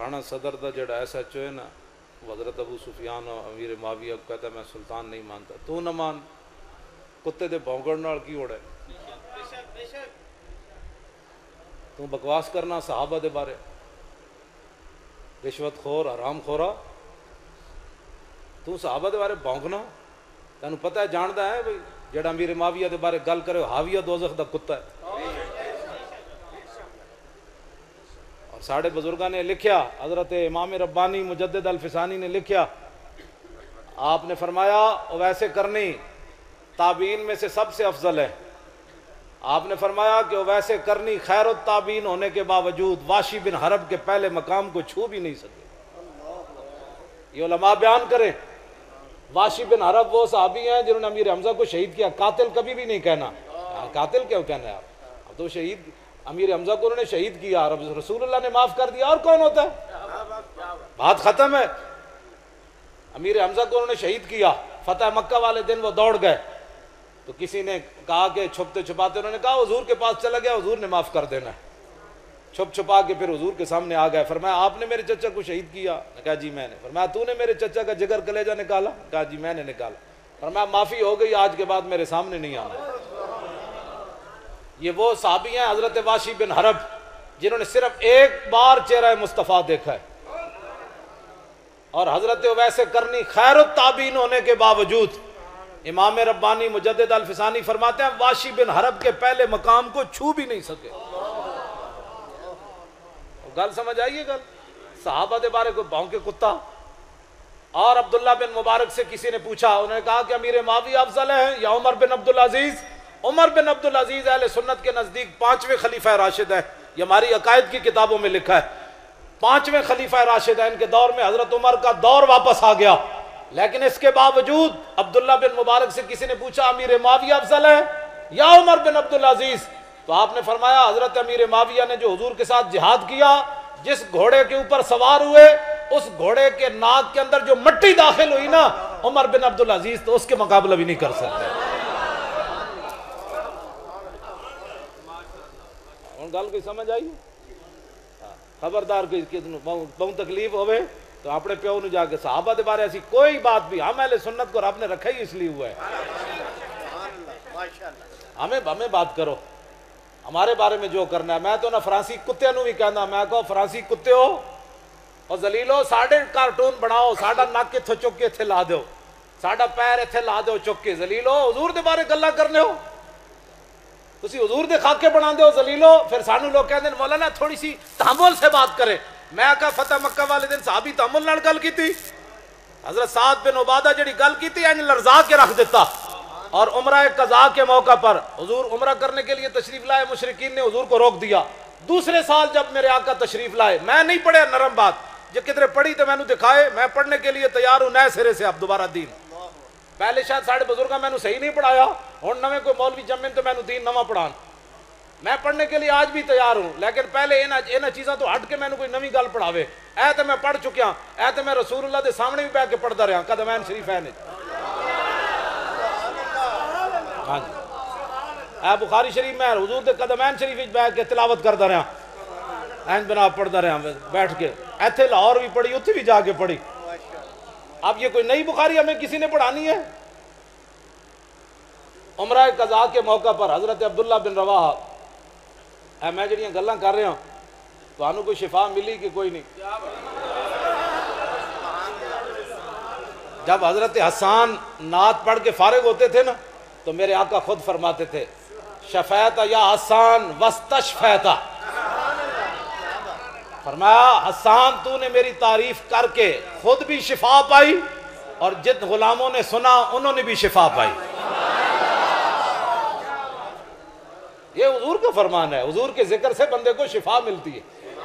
थाना सदर का जोड़ा SHO है ना, हज़रत अबू सुफियान और अमीर माविया को कहता है मैं सुल्तान नहीं मानता। तू ना मान, कुत्ते के भौंकण नाल की होड़ा है? तू बकवास करना सहाबा दे बारे, रिश्वत खोर हराम खोरा, तू सहाबा दे बारे भौंकना। तेन पता है, जानता है भाई जेड़ा अमीर माविया दे बारे गल करे हाविया दोज़ख दा कुत्ता है। और साढ़े बुजुर्गों ने लिखा, हजरत इमाम रब्बानी मुजद्दिद अल फिसानी ने लिखा, आपने फरमाया वैसे करनी ताबीन में से सबसे अफजल है। आपने फरमाया कि वैसे करनी खैरुत ताबीन होने के बावजूद वाशी बिन हरब के पहले मकाम को छू भी नहीं सके। ये उलमा बयान करें, वाशी बिन हरब वो सहाबी हैं जिन्होंने अमीर हमजा को शहीद किया। कातिल कभी भी नहीं कहना, कातिल क्यों कहना है आप? अब तो शहीद अमीर हमजा को उन्होंने शहीद किया, रसूलुल्लाह ने माफ कर दिया, और कौन होता है? बात खत्म है। अमीर हमजा को उन्होंने शहीद किया, फतेह मक्का वाले दिन वो दौड़ गए, तो किसी ने कहा कि छुपते छुपाते, उन्होंने कहा हुजूर के पास चला गया, हुजूर ने माफ कर देना है। छुप छुपा के फिर हुजूर के सामने आ गए, फरमाया आपने मेरे चचा को शहीद किया? कहा जी मैंने। फरमाया तूने मेरे चचा का जिगर कलेजा निकाला? कहा जी मैंने निकाला। फरमाया माफी हो गई, आज के बाद मेरे सामने नहीं आना। ये वो साहबी हैं हजरत वाशी बिन हरब जिन्होंने सिर्फ एक बार चेहरा मुस्तफ़ा देखा है। और हजरत वैसे करनी खैरुत ताबीन होने के बावजूद इमाम रब्बानी मुजद्दिद अल फिसानी फरमाते हैं वाशी बिन हरब के पहले मकाम को छू भी नहीं सके। गल समझ आइए, गल सहाबा के बारे को भौंके कुत्ता। और अब्दुल्ला बिन मुबारक से किसी ने पूछा, उन्होंने कहा कि अमीर माविया अफजल है या उमर बिन अब्दुल अजीज? उमर बिन अब्दुल अजीज अहले सुन्नत के नजदीक 5वें खलीफा राशिद है। ये हमारी अकायद की किताबों में लिखा है, 5वें खलीफा राशिद है। इनके दौर में हजरत उमर का दौर वापस आ गया, लेकिन इसके बावजूद अब्दुल्ला बिन मुबारक से किसी ने पूछा अमीर माविया अफजल है या उमर बिन अब्दुल अजीज? तो आपने फरमाया हजरत अमीर माविया ने जो हुजूर के साथ जिहाद किया, जिस घोड़े के ऊपर सवार हुए, उस घोड़े के नाक के अंदर जो मिट्टी दाखिल हुई ना, उमर बिन अब्दुल अजीज तो उसके मुकाबला भी नहीं कर सकते। गल कोई समझ आई? खबरदार कोई बहुत तकलीफ होवे तो अपने प्यो न जाके सहाबा के बारे ऐसी कोई बात भी, हम अहले सुन्नत को रब ने रखा ही इसलिए हुआ है। हमें बात करो हमारे बारे में जो करना है। मैं तो ना फ्रांसी कुत्ते भी कहना, मैं कहो फ्रांसी कुत्ते हो और जलीलो, साढ़े कार्टून बनाओ, साडा नक इत्थों चुक के इत्थे ला दो, साडा पैर इत्थे ला दो चुक के। जलीलो हुजूर के बारे गल्लां करने हो, तुसी हुजूर दे खाके बना दो जलीलो। फिर सानू लोग कहते हैं मौलाना थोड़ी सी तहम्मुल से बात करे। मैं कहा फतेह मक्का वाले दिन साहबी तहम्मुल नाल गल की थी। हजरत साद बिन उबादा जड़ी गल की थी इंज लरजा के रख देता। और उमरा कज़ा के मौका पर हुजूर उमरा करने के लिए तशरीफ लाए, मुशरिकीन ने हुजूर को रोक दिया। दूसरे साल जब मेरे आका तशरीफ लाए, मैं नहीं पढ़े नरम बात, जो किधरे पढ़ी तो मैंने दिखाए, मैं पढ़ने के लिए तैयार हूं नए सिरे से अब दोबारा दीन। पहले शायद साढ़े बुजुर्ग मैंने सही नहीं पढ़ाया, और नवे कोई मौलवी जम्मे तो मैंने दीन नवा पढ़ान। मैं पढ़ने के लिए आज भी तैयार हूं, लेकिन पहले इन्हां चीज़ों तो हट के मैंने कोई नवी गल पढ़ावे। ऐ तो मैं पढ़ चुकिया, ऐ तो मैं रसूलुल्लाह के सामने भी बैठ के पढ़ता रहा कदमैन शरीफ है। हाँ जी, ऐ बुखारी शरीफ में हुजूर के कदमैन शरीफ बैठ के तिलावत करता रहा, इंज बना पढ़ता रहा बैठ के। इत्थे लाहौर भी पढ़ी, उत्थे भी जाके पढ़ी। अब ये कोई नई बुखारी हमें किसी ने पढ़ानी है? उमरा कज़ा के मौका पर हजरत अब्दुल्ला बिन रवाहा, मैं जड़ियां गल्लां कर रहा तो कोई शिफा मिली कि कोई नहीं? जब हजरत हसन नात पढ़ के फारिग होते थे ना, तो मेरे आका खुद फरमाते थे शफैता या हसन वस्तशफैता। फरमाया हसन तूने मेरी तारीफ करके खुद भी शिफा पाई, और जिन गुलामों ने सुना उन्होंने भी शिफा पाई। ये हुजूर का फरमान है, हुजूर के जिक्र से बंदे को शिफा मिलती है।